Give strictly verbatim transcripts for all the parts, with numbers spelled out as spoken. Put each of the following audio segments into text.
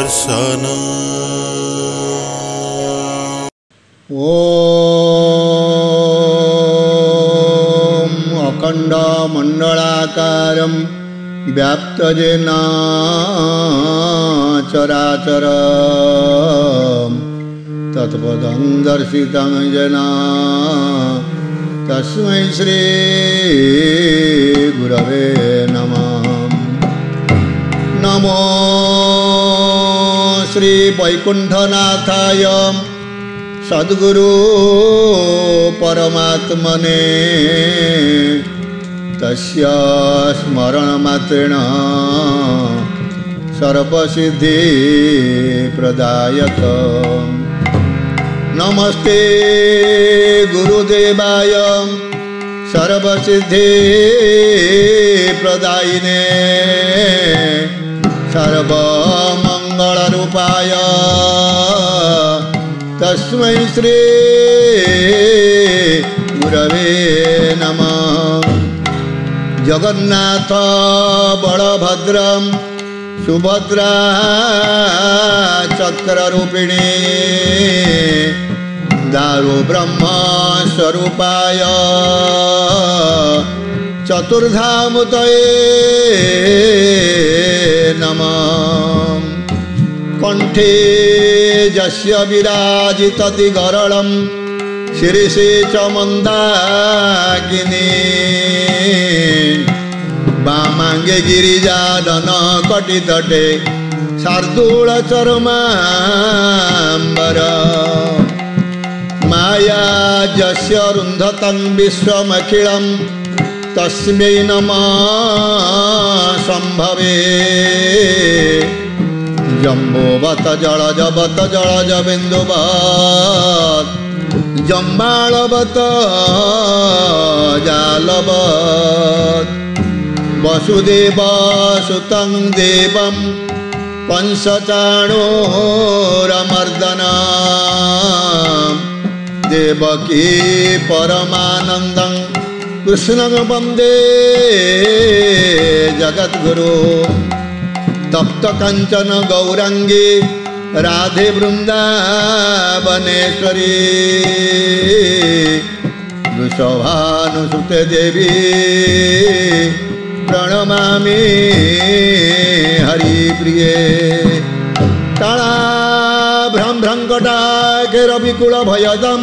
दर्शन ओम अखंड मंडलाकारं व्याप्तजेन चराचरं तत्पदं दर्शितं येन तस्मै श्री गुरवे नमः। नमो श्री वैकुंठनाथाय सद्गुरु परमात्मने तस्य स्मरणमात्रेण सर्वसिद्धि प्रदायक। नमस्ते गुरुदेवाय सर्वसिद्धि प्रदायिने सर्वमंगलरूपाय तस्मै श्री गुरवे नमः। जगन्नाथ बलभद्रं सुभद्रा चक्ररूपिणी दारु ब्रह्म स्वरूपाय चतुर्धामुतये नमः। कंठे जस्य विराजितति गरलं शिरसि च मन्दाकिनी वामांगे गिरिजानन कटितटे शार्दूलचर्माम्बर माया जस्य रुन्धतं विश्वमखिलं तस्मै नमः सम्भवे। जम्बोवत जलजवत जलजबिन्दुवत् जम्बाळवत जालवत् वसुदेव सुतं देवं कंसचाणूरमर्दनं देवकी परमानन्दं कृष्णं वन्दे जगद्गुरु। तप्त कंचन गौरांगी राधे वृंदावनेश्वरी वृषभानुसुते देवी प्रणमामि हरिप्रिये। तालाभ्रं भ्रंकटाके रविकुल भयदं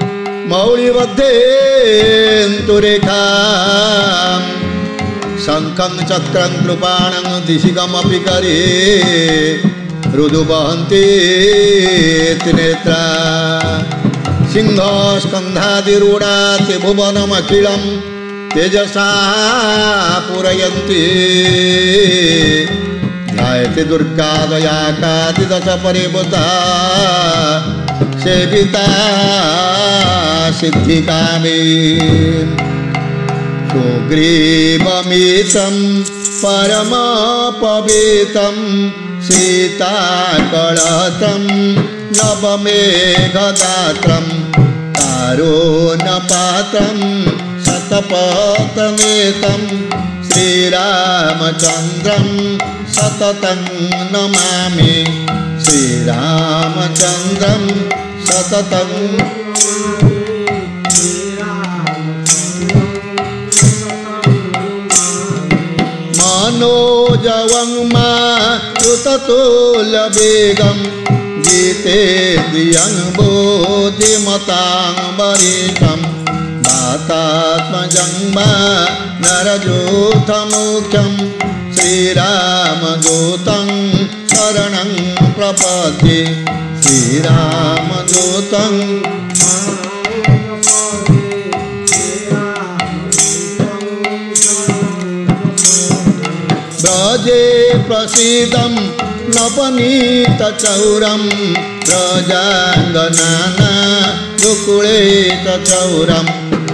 मौलिबद्धेन्दुरेखां शंखं चक्रं कृपाणं दिशिगमपि करे रुदुवहन्ति त्रिनेत्रा सिंह स्कन्धादिरूढाति भुवनमखिलं तेजसा पूरयन्ति ध्यायति दुर्गा दयाकादिदश परिभूता सेविता सिद्धिकामी। सुग्रीवमितं परमपवित्रं सीताकळत्रं नवमेघदात्रं कारुण्यपात्रं शतपथनेतं श्रीरामचन्द्रं सततं नमामि। श्रीरामचन्द्रं सततं मनोजवं मारुततुल्यवेगं जितेन्द्रियं बुद्धिमतां वरिष्ठं वातात्मजं नरयूथमुख्यं श्रीरामदूतं शरणं प्रपद्ये। श्रीरामदूतं ब्रजे प्रसीदं नवनीतचौरं व्रजाङ्गनाना गोकुले चौरम्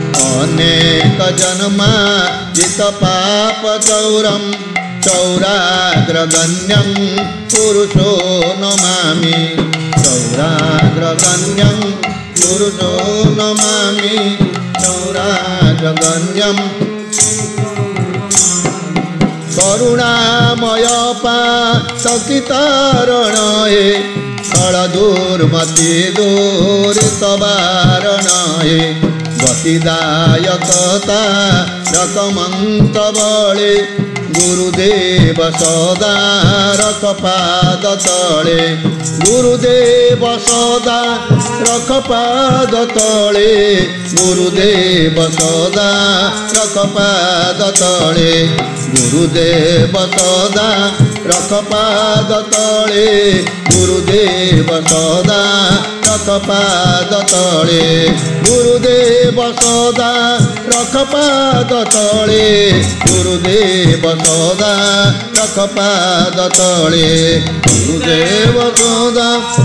अनेकजन्मार्जितपापचौरं चौराग्रगण्यं पुरुषो नमामि। चौराग्रगण्यं पुरुषो नमामि। चौराग्रगण्यं करुणामय पातकितारण हे फल दुर्मति दूरित वारण हे गतिदायकता रकमंत बळे गुरुदेव सदा रख पाद तले गुरुदेव सदा रख पाद तले गुरुदेव सदा रख पाद तले गुरुदेव सदा रख पाद तले गुरुदेव सदा रख पाद तले गुरुदेव सदा रख पाद तले गुरुदेव सदा रख पाद तले गुरुदेव सदा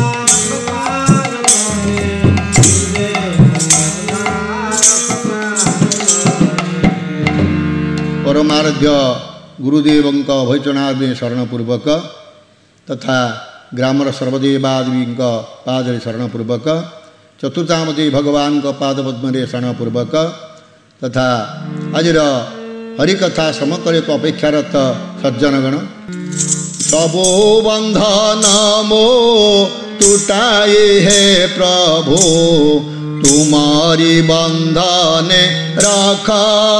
परमाराध्य गुरुदेव भैचनादि शरणपूर्वक तथा ग्रामर सर्वदेवादी पादे शरणपूर्वक चतुर्थामती भगवान पादपद्मे शरणपूर्वक तथा आजिर हरिकथा समकर एक अपेक्षारत सज्जनगण सबो बंधन मो टूटाए है प्रभु तुम्हारी बंधने रखा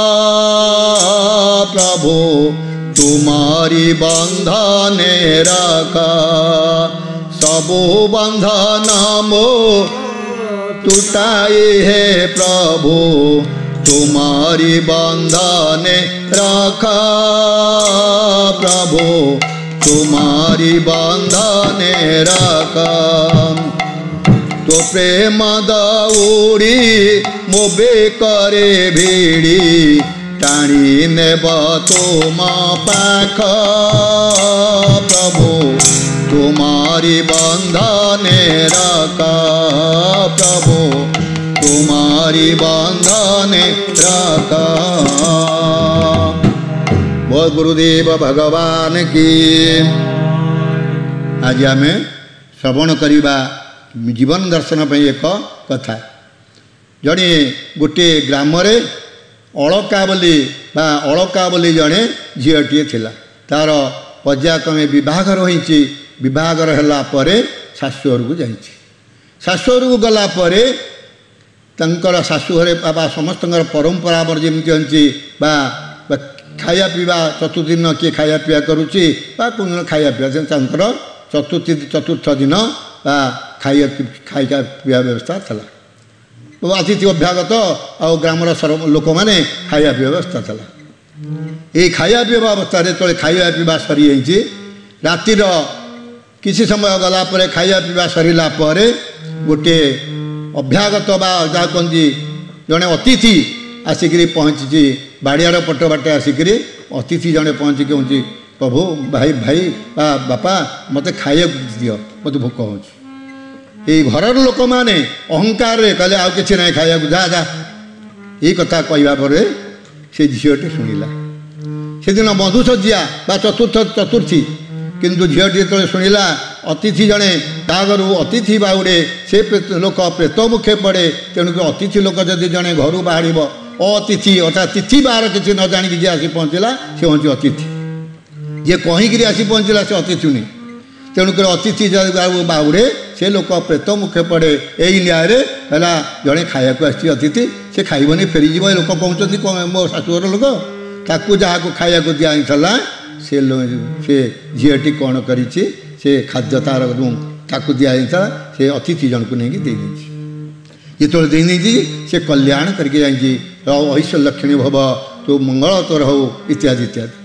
प्रभु तुम्हारी बंधने रखा सबो बंधन मो टूटाए है प्रभु तुम्हारी बंधने रखा प्रभु तुम्हारी बंधने रखा तो प्रेम दौड़ी मोबे करे भिड़ी टाणी नेब तुम पाख प्रभु तुम्हारी बंधने रखा प्रभु तुम्हारी बंधने रखा। बोल गुरुदेव भगवान की। आज आम श्रवण करवा जीवन दर्शन पर एक कथा जड़े गोटे ग्राम अलका बोली बा अलका बोली जड़े झीटे थिला तार पर्यायक्रमे विभाघर होईची विभाघर होला परे शाशुघर को जाइए शाशुघर को गला परे तंकर शाशुघर बाबा समस्त परंपरा जमी अच्छी बा खाया पीवा चतुर्थ दिन किए खाया पीवा करुच्ची कौन दिन खाया पीवा चतुर्थी चतुर्थ दिन बा खाया खाइका पीवा व्यवस्था था अतिथि अभ्यागत आ ग्रामर सर्व लोक मैंने खाया पीवा व्यवस्था था ये खाया पीवा अवस्था जो खाया पीवा सरी जाइए रातिर किसी समय गला परे खाया पीवा सरला गोटे अभ्यागत बा जहाँ कहती जड़े अतिथि आसिक पहुँची बाड़ियार पट बाटे आसिक अतिथि जड़े पहुँची कहूँ प्रभु भाई भाई बा बापा मत खाया दियो मत भोक हो घर लोक मैंने अहंकार कहले आउ कि ना खाया जा जा ये कथा कहवा पर से झीटे शुणिला से दिन मधुसज्जा बा चतुर्थ चतुर्थी किंतु झीटी जो शुणिला अतिथि जड़े घर अतिथि बाउे से लोक प्रेत मुखे पड़े तेणुक अतिथि लोक जदि जड़े घर बाहर अतिथि अर्थात तिथि बार किसी न जाणिक जी आसी पहुँचला से हूँ अतिथि जे कहीकि आसी पहुँचला से अतिथि नहीं तेणुक अतिथि बाहुड़े से लोक प्रेत मुखे पड़े यही न्याय है जड़े खाया आसी अतिथि से खाइबनी फेरीज लोक पहुँचती मो शाशुघर लोक ताकू जहाँ को खाया दिखाला से से झीटी कौन कर खाद्य तार ताकू दिखाला से अतिथि जन को नहीं दे जो दे से कल्याण करके जाइए ऐश्वर्य लक्ष्मी भव तो मंगल तोर हो इत्यादि इत्यादि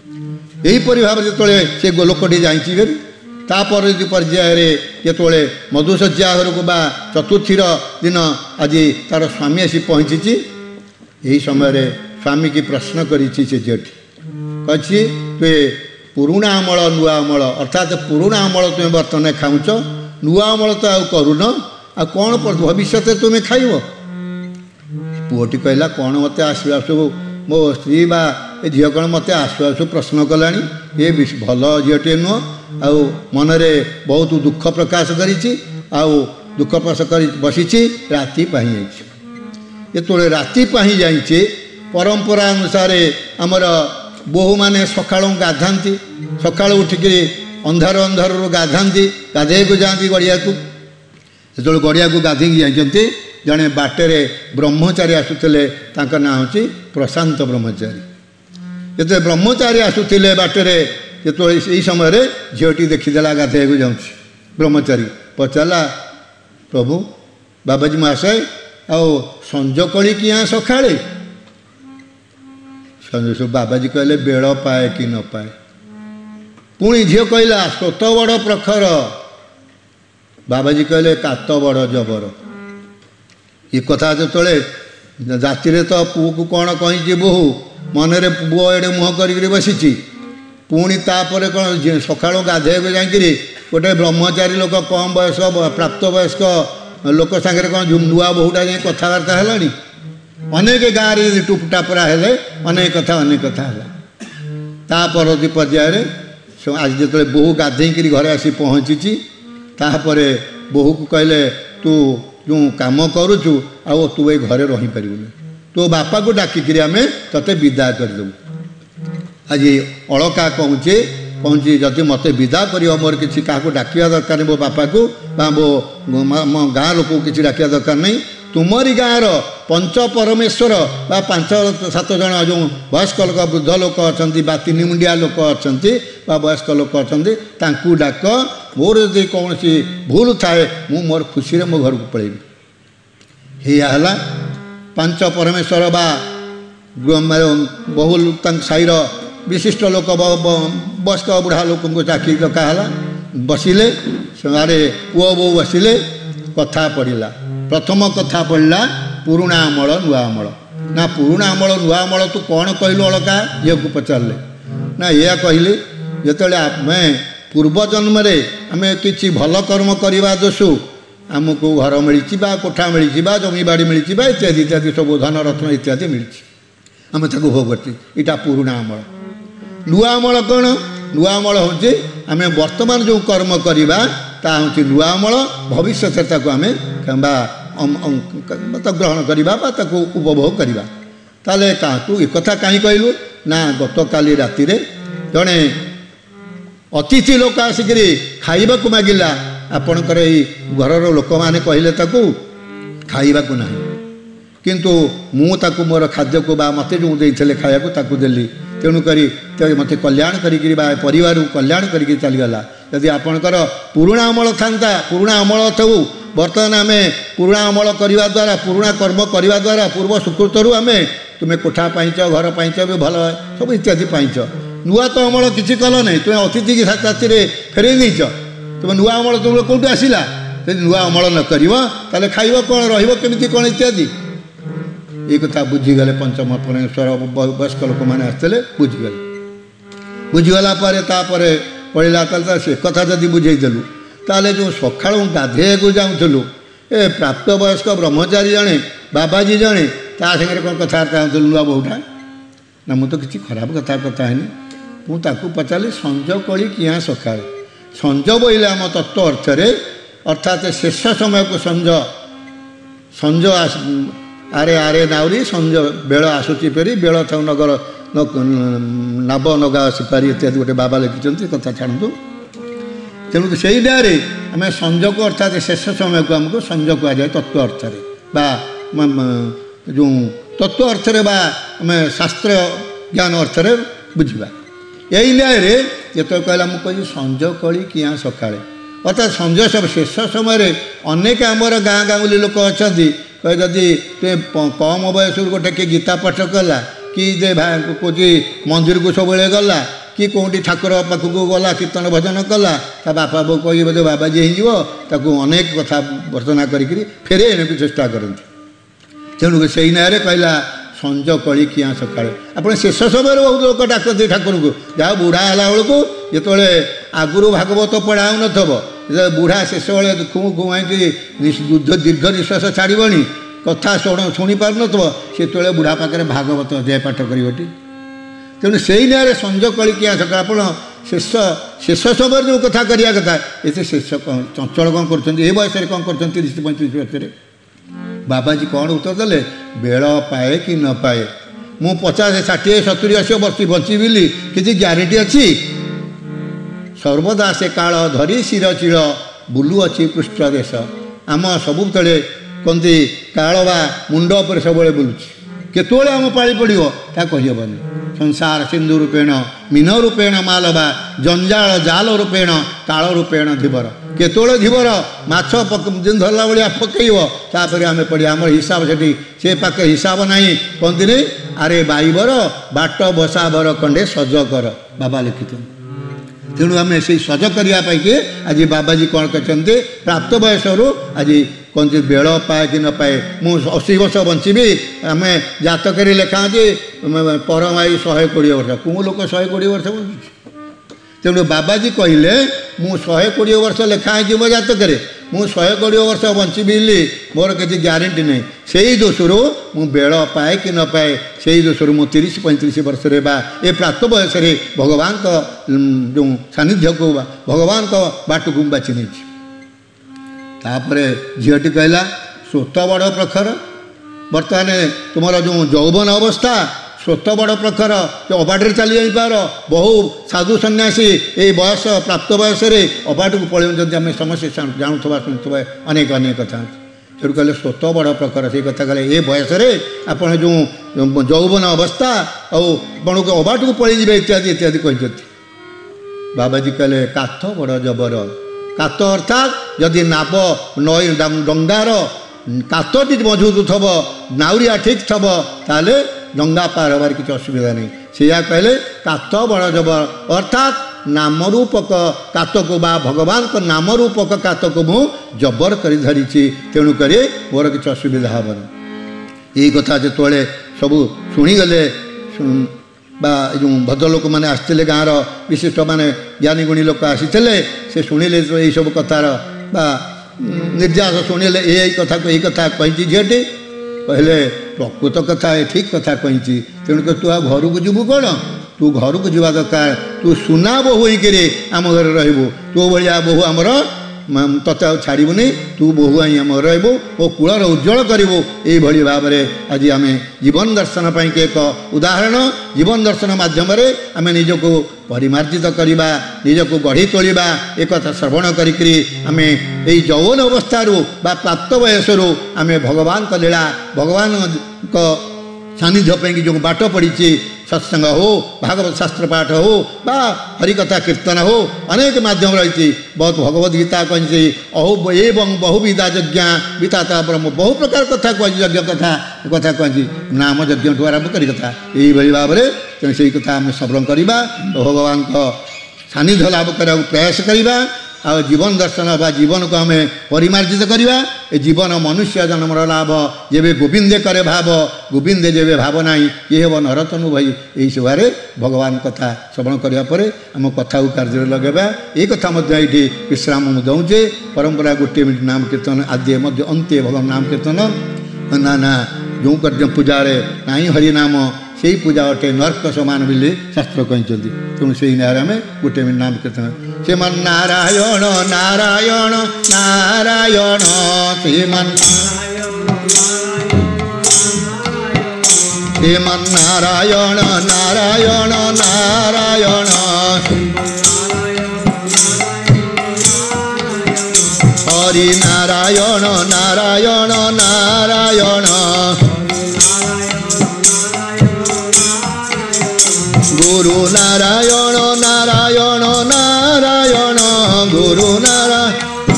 यहीपरि भाव जो से लोकटी जाइए तापर पर्यायर जो मधुसज्जा घर को बा चतुर्थीर दिन आज तार स्वामी आसी पहुँची यही समय स्वामी की प्रश्न करी से झीटी कही तुए पुराणा अमल नुआ अमल अर्थात पुराणा अमल तुम्हें बर्तमान खाऊच नुआ अमल तो आउ करून आ कौन भविष्य तुम्हें खाइब पुओटी कहला कौन मत आसु आसु मो स्त्री बा झील कौन मत आसु आसु प्रश्न कला ये भल झीटे नुह आ मनरे बहुत दुख प्रकाश करी दुख प्रकाश कर बसी राति पाही जो राति पाही जाइए परंपरा अनुसार आमर ବୋହୂ ମାନେ ସକାଳୁ ଗାଧାନ୍ତି, ସକାଳୁ ଉଠିକିରି ଅନ୍ଧାର ଅନ୍ଧାରରୁ ଗାଧାନ୍ତି, ଗାଧେଇବାକୁ ଯାଆନ୍ତି ଗଡ଼ିଆକୁ। ଯେତେବେଳେ ଗଡ଼ିଆକୁ ଗାଧେଇକି ଯାଇଛନ୍ତି, ଜଣେ ବାଟରେ ବ୍ରହ୍ମଚାରୀ ଆସୁଥିଲେ, ତାଙ୍କ ନାଁ ହେଉଛି ପ୍ରଶାନ୍ତ ବ୍ରହ୍ମଚାରୀ। ଯେତେବେଳେ ବ୍ରହ୍ମଚାରୀ ଆସୁଥିଲେ ବାଟରେ, ଯେତେବେଳେ ଏଇ ସମୟରେ ଝିଅଟି ଦେଖିଦେଲା ଗାଧେଇବାକୁ ଯାଉଛି, ବ୍ରହ୍ମଚାରୀ ପଚାରିଲା, ପ୍ରଭୁ ବାବାଜୀ ମହାଶୟ ଆଉ ସଞ୍ଜକଳି କିଆଁ ସକାଳେ? ବାବାଜୀ କହିଲେ ବେଳ ପାଏ କି ନ ପାଏ। ପୁଣି ଝିଅ କହିଲା ସ୍ରୋତ ବଡ଼ ପ୍ରଖର। ବାବାଜୀ କହିଲେ କାତ ବଡ଼ ଜବର। ଏ କଥା ଯେତେବେଳେ ରାତିରେ ତ ପୁଅକୁ କ'ଣ କହିଛି ବୋହୂ, ମନରେ ପୁଅ ଏଡ଼େ ମୁହଁ କରିକିରି ବସିଛି। ପୁଣି ତାପରେ କ'ଣ ସକାଳୁ ଗାଧେଇବାକୁ ଯାଇକିରି ଗୋଟେ ବ୍ରହ୍ମଚାରୀ ଲୋକ, କମ୍ ବୟସ ପ୍ରାପ୍ତ ବୟସ୍କ ଲୋକ ସାଙ୍ଗରେ କ'ଣ ନୂଆ ବୋହୂଟା ଯାଇ କଥାବାର୍ତ୍ତା ହେଲାଣି। ଅନେକ ଗାଁରେ ଟୁପଟାପରା ହେଲେ ଅନେକ କଥା ଅନେକ କଥା ହେଲା। ତା ପରବର୍ତ୍ତୀ ପର୍ଯ୍ୟାୟରେ ଆଜି ଯେତେବେଳେ ବୋହୂ ଗାଧେଇକିରି ଘରେ ଆସି ପହଞ୍ଚିଛି, ତାପରେ ବୋହୂକୁ କହିଲେ ତୁ ଯେଉଁ କାମ କରୁଛୁ ଆଉ ତୁ ଏଇ ଘରେ ରହିପାରିବୁନି, ତୋ ବାପାକୁ ଡାକିକିରି ଆମେ ତୋତେ ବିଦା କରିଦେବୁ। ଆଜି ଅଳକା କହୁଛି କହୁଛି ଯଦି ମୋତେ ବିଦା କରିବ, ମୋର କିଛି କାହାକୁ ଡାକିବା ଦରକାର ନାହିଁ, ମୋ ବାପାକୁ ବା ମୋ ଗାଁ ଲୋକକୁ କିଛି ଡାକିବା ଦରକାର ନାହିଁ। ତୁମରି ଗାଁର ପଞ୍ଚ ପରମେଶ୍ୱର ବା ପାଞ୍ଚ ସାତ ଜଣ ଯେଉଁ ବୟସ୍କ ଲୋକ, ବୃଦ୍ଧ ଲୋକ ଅଛନ୍ତି ବା ତିନି ମୁଣ୍ଡିଆ ଲୋକ ଅଛନ୍ତି ବା ବୟସ୍କ ଲୋକ ଅଛନ୍ତି, ତାଙ୍କୁ ଡାକ। ମୋର ଯଦି କୌଣସି ଭୁଲ ଥାଏ ମୁଁ ମୋର ଖୁସିରେ ମୋ ଘରକୁ ପଳେଇବି। ଏଇଆ ହେଲା ପାଞ୍ଚ ପରମେଶ୍ୱର ବା ବହୁ ତାଙ୍କ ସାହିର ବିଶିଷ୍ଟ ଲୋକ, ବୟସ୍କ ବୁଢ଼ା ଲୋକଙ୍କୁ ଡାକି ଡକା ହେଲା। ବସିଲେ, ସେମାନେ ପୁଅ ବୋଉ ବସିଲେ, କଥା ପଡ଼ିଲା। ପ୍ରଥମ କଥା ପଡ଼ିଲା ପୁରୁଣା ଅମଳ ନୂଆ ଅମଳ। ନା ପୁରୁଣା ଅମଳ ନୂଆ ଅମଳ ତୁ କ'ଣ କହିଲୁ ଅଳକା? ଝିଅକୁ ପଚାରିଲେ। ନା ଏଇଆ କହିଲି, ଯେତେବେଳେ ଆମେ ପୂର୍ବ ଜନ୍ମରେ ଆମେ କିଛି ଭଲ କର୍ମ କରିବା ଦୋଷୁ ଆମକୁ ଘର ମିଳିଛି ବା କୋଠା ମିଳିଛି ବା ଜମିବାଡ଼ି ମିଳିଛି ବା ଇତ୍ୟାଦି ଇତ୍ୟାଦି ସବୁ ଧନରତ୍ନ ଇତ୍ୟାଦି ମିଳିଛି, ଆମେ ତାକୁ ଭୋଗ କରୁଛୁ। ଏଇଟା ପୁରୁଣା ଅମଳ। ନୂଆ ଅମଳ କ'ଣ? ନୂଆ ଅମଳ ହେଉଛି ଆମେ ବର୍ତ୍ତମାନ ଯେଉଁ କର୍ମ କରିବା ତାହା ହେଉଛି ନୂଆ ଅମଳ। ଭବିଷ୍ୟତରେ ତାକୁ ଆମେ ବା ଗ୍ରହଣ କରିବା ବା ତାକୁ ଉପଭୋଗ କରିବା। ତାହେଲେ କାହାକୁ ଏକଥା କାହିଁ କହିଲୁ? ନା ଗତକାଲି ରାତିରେ ଜଣେ ଅତିଥି ଲୋକ ଆସିକିରି ଖାଇବାକୁ ମାଗିଲା। ଆପଣଙ୍କର ଏଇ ଘରର ଲୋକମାନେ କହିଲେ ତାକୁ ଖାଇବାକୁ ନାହିଁ, କିନ୍ତୁ ମୁଁ ତାକୁ ମୋର ଖାଦ୍ୟକୁ ବା ମୋତେ ଯେଉଁ ଦେଇଥିଲେ ଖାଇବାକୁ ତାକୁ ଦେଲି। ତେଣୁକରି ମୋତେ କଲ୍ୟାଣ କରିକିରି ବା ପରିବାରକୁ କଲ୍ୟାଣ କରିକି ଚାଲିଗଲା। ଯଦି ଆପଣଙ୍କର ପୁରୁଣା ଅମଳ ଥାନ୍ତା, ପୁରୁଣା ଅମଳ ଥାଉ, ବର୍ତ୍ତମାନ ଆମେ ପୁରୁଣା ଅମଳ କରିବା ଦ୍ୱାରା, ପୁରୁଣା କର୍ମ କରିବା ଦ୍ୱାରା ପୂର୍ବ ସୁକୃତରୁ ଆମେ ତୁମେ କୋଠା ପାଇଛ, ଘର ପାଇଛ, ବି ଭଲ ସବୁ ଇତ୍ୟାଦି ପାଇଛ। ନୂଆ ତ ଅମଳ କିଛି କଲ ନାହିଁ, ତୁମେ ଅତିଥିକି ରାତିରେ ଫେରେଇ ଦେଇଛ। ତୁମେ ନୂଆ ଅମଳ ତୁମର କେଉଁଠୁ ଆସିଲା? ଯଦି ନୂଆ ଅମଳ ନ କରିବ ତାହେଲେ ଖାଇବ କ'ଣ, ରହିବ କେମିତି କ'ଣ ଇତ୍ୟାଦି। এই কথা বুঝিগলে পঞ্চম পরমেশ্বর বয়স্ক লোক মানে আসলে বুঝিগলে। বুঝিগলা পরে তাপরে পড়িলা তাহলে সে কথা যদি বুঝাইদেলু তাহলে যে সকাল গাধেয়াକୁ যাওঁଥିଲୁ ଏ ପ୍ରାପ୍ତବୟସ୍କ ବ୍ରହ୍ମଚାରୀ ଜଣେ ବାବାଜୀ ଜଣେ ତା ସାଙ୍ଗରେ କ'ଣ କଥାବାର୍ତ୍ତା ହେଉଥିଲୁ ନୂଆ ବୋହୂଟା? ନା ମୁଁ ତ କିଛି ଖରାପ କଥାବାର୍ତ୍ତା ହେଇନି। ମୁଁ ତାକୁ ପଚାରିଲି ସଞ୍ଜ କଳି କିଆଁ ସକାଳେ? ସଞ୍ଜ ବୋଇଲେ ଆମ ତତ୍ତ୍ୱ ଅର୍ଥରେ ଅର୍ଥାତ୍ ଶେଷ ସମୟକୁ ସଞ୍ଜ, ସଞ୍ଜ ଆରେ ଆରେ ନାଉରି ସଞ୍ଜ ବେଳ ଆସୁଛି ଫେରି, ବେଳ ଥାଉ ନଗର ନାବ ନଗା ସିପାରି ଇତ୍ୟାଦି ଗୋଟେ ବାବା ଲେଖିଛନ୍ତି, କଥା ଛାଡ଼ନ୍ତୁ। ତେଣୁ ସେଇ ଡାରେ ଆମେ ସଞ୍ଜକୁ ଅର୍ଥାତ୍ ଶେଷ ସମୟକୁ ଆମକୁ ସଞ୍ଜ କୁହାଯାଏ ତତ୍ତ୍ୱ ଅର୍ଥରେ ବା ଯେଉଁ ତତ୍ତ୍ୱ ଅର୍ଥରେ ବା ଆମେ ଶାସ୍ତ୍ର ଜ୍ଞାନ ଅର୍ଥରେ ବୁଝିବା। ଏଇ ନ୍ୟାୟରେ ଯେତେବେଳେ କହିଲା ମୁଁ କହିଲି ସଞ୍ଜ କଳି କିଆଁ ସକାଳେ, ଅର୍ଥାତ୍ ସଞ୍ଜ ଶେଷ ସମୟରେ ଅନେକ ଆମର ଗାଁ ଗାଉଁଲି ଲୋକ ଅଛନ୍ତି କହେ ଯଦି ତୁମେ କମ୍ ବୟସରୁ ଗୋଟେ କିଏ ଗୀତା ପାଠ କଲା କି ଯେ କହୁଛି ମନ୍ଦିରକୁ ସବୁବେଳେ ଗଲା କି କେଉଁଠି ଠାକୁର ପାଖକୁ ଗଲା କୀର୍ତ୍ତନ ଭଜନ କଲା, ତା ବାପା ବୋଉ କହି ବୋଧେ ବାବାଜୀ ହେଇଯିବ, ତାକୁ ଅନେକ କଥା ବର୍ତ୍ତନା କରିକିରି ଫେରେଇବାକୁ ଚେଷ୍ଟା କରନ୍ତି। ତେଣୁକୁ ସେଇ ନାଁରେ କହିଲା ସଞ୍ଜ କଳି କିଆଁ ସକାଳେ। ଆପଣ ଶେଷ ସମୟରେ ବହୁତ ଲୋକ ଡାକନ୍ତି ଠାକୁରଙ୍କୁ, ଯାହା ବୁଢ଼ା ହେଲା ବେଳକୁ ଯେତେବେଳେ ଆଗରୁ ଭାଗବତ ପଢ଼ା ହେଉନଥିବ, ଯେତେବେଳେ ବୁଢ଼ା ଶେଷ ବେଳେ ଖୁଁ ଖୁଁ ହେଇକି ଯୁଦ୍ଧ ଦୀର୍ଘ ନିଶ୍ୱାସ ଛାଡ଼ିବଣି, କଥା ଶୁଣ ଶୁଣି ପାରୁନଥିବ, ସେତେବେଳେ ବୁଢ଼ା ପାଖରେ ଭାଗବତ ଅଧ୍ୟାୟ ପାଠ କରିବଟି। ତେଣୁ ସେଇ ନାଁରେ ସଞ୍ଜ କଳି କିଆଁ ସକାଳେ। ଆପଣ ଶେଷ ଶେଷ ସମୟରେ ଯେଉଁ କଥା କରିବା କଥା, ଏତେ ଶେଷ ଚଞ୍ଚଳ କ'ଣ କରୁଛନ୍ତି, ଏ ବୟସରେ କ'ଣ କରୁଛନ୍ତି, ତିରିଶ ପଇଁତିରିଶ ବର୍ଷରେ? ବାବାଜୀ କ'ଣ ଉତ୍ତର ଦେଲେ? ବେଳ ପାଏ କି ନ ପାଏ, मु पचास षाठी सतुरी अशी वर्ष बचिबिली किसी ग्यारंटी अच्छी सर्वदा से काल धरी शिर चिड़ बुलू अच्छी पृष्ठ देश आम सबुले कहते काल बा मुंड पर सब बुलूची केतोले आम पाଳି पड़ो ता कहीहबनी संसार सिंधु रूपेण मीन रूपेण मालवा जंजाल जाल रूपेण काल रूपेण धीवर केतोले धीवर माछ धरला भाया पकईब तापर आम पड़ा आम हिसाब से से पाखे हिसाब ना कहते नहीं अरे बाईबर बाट बसाबर कंडे सज कर बाबा लिखिथ तेणु आम से सज करने आज बाबाजी कौन कहते प्राप्त बयस आज कहते बेल पाए कि न पाए मुझे अशी वर्ष बची आम जातक लेखा कि परमायु शहे कोड़े वर्ष कौ लोक शहे कोड़े वर्ष बचुच्छे तेणु बाबाजी कहले मु शहे कोड़े वर्ष लेखाई मो जातक मु शहे कोड़े वर्ष बची मोर किसी ग्यारंटी नहीं से ही दोषरू मु बेल पाए कि न पाए से ही दोषरू मु तीस पैंतीस वर्ष ए प्राप्त बयस भगवान जो सानिध्य को भगवान बाट को बाची नहीं तापर झीटी कहला स्वत बड़ प्रखर बर्तमान तुम जो यौवन अवस्था स्वत बड़ प्रखर जो अबाटे चली जापार बहु साधु सन्यासी ये बयस प्राप्त बयस अबाट को पलि आम समस्या जानूबा शुणुवा अनेक अनेक कथा से कहले स्वत बड़ प्रखर से कथा कहले ये बयस आप जो यौवन अवस्था आपन को अबाट को पलि इत्यादि इत्यादि कहते बाबाजी कहले काथ बड़ जबर कात अर्थात जदि नाव नई डंगार कातटी मजबूत थब नाउरिया ठीक थब ताले डंगा पार हबार किसी असुविधा नहीं से कहले कात बड़ जबर अर्थात नाम रूपक कात को बा भगवान को नाम रूपक कात को मु जबर कर धरी तेणुक मोर किसी असुविधा हेन यही कथा जो सब शुणीगले बा जो भद्रलोक मैंने आसते गाँव विशिष्ट माने ज्ञानी गुणी लोक आसी से शुणिले तो यही सब कथार बा निर्यास शुणिले यही कथा को यही कथा कही झीटी कहले प्रकृत कथा ये ठीक कथा कही तेणुक तू आ घर को जीवु कौन तू घर को जावा दरकार तू सुना बोहू होकर आम घर रही तो भाया बोहू आमर तते छाड़बूनी तू बोहू आई आम रु और कूलर उज्जवल करूँ यही भाव में आज आम जीवन दर्शन पाई एक उदाहरण जीवन दर्शन मध्यम आम निजक परिमार्जित करवा निजक गढ़ी तोड़ा एक श्रवण करी आम यही यौवन अवस्थारू बा प्राप्त बयसरू आम भगवान का लीला भगवान को सानिध्य जो बाट पड़ी सत्संग हो भागवत शास्त्र पाठ हो बा हरिकथा कीर्तन हो अनेक माध्यम रही बहुत भगवद गीता कही अहो एवं बहुविधा यज्ञ विताता ब्रह्म बहु प्रकार कथा कही यज्ञ कथा कथा कही नाम यज्ञ ठू आरंभ कर कथा यही भाव में तेणु से कथा आम श्रवण करवा भगवान को सानिध्य लाभ करने प्रयास करवा आ जीवन दर्शन बा जीवन को आम परिमार्जित करवा ए जीवन मनुष्य जन्मर लाभ जेबे गोविंदे करे भाव गोविंदे जेबे भाव ना ये हे नरतनु भाई यही सभार भगवान कथा श्रवण करापर आम कथा को कार्य लगेगा ये कथा ये विश्राम दौचे परंपरा गोटे मिनट नाम कीर्तन आदि अंत्य भगवान नाम कीर्तन ना ना जो कार्य पूजा ना हरिनाम से पूजा अटे नर्क समान बोली शास्त्र कहते तेणु से नारे आम गोटे मिनट नाम कीर्तन श्रीमन नारायण नारायण नारायण श्रीमन श्रीमन नारायण नारायण नारायण हरि नारायण नारायण नारायण गुरु नारायण नारायण नारायण गुरु नारायण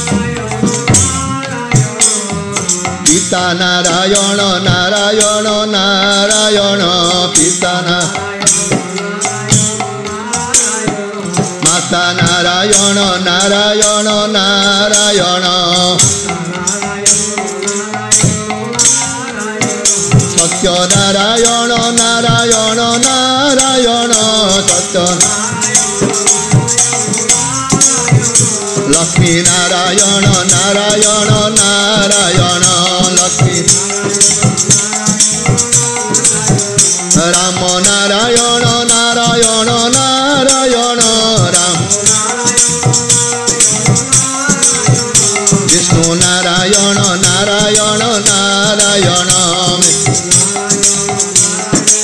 पिता नारायण नारायण नारायण पिता माता नारायण नारायण नारायण सत्य नारायण नारायण नारायण सत्य लक्ष्मी नारायण नारायण नारायण लक्ष्मी राम नारायण नारायण नारायण राम विष्णु नारायण नारायण नारायण